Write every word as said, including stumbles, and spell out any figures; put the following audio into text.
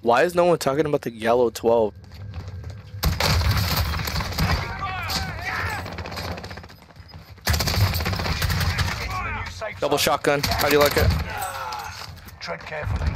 Why is no one talking about the yellow twelve? Safe Double zone. shotgun. How do you like it? Tread carefully.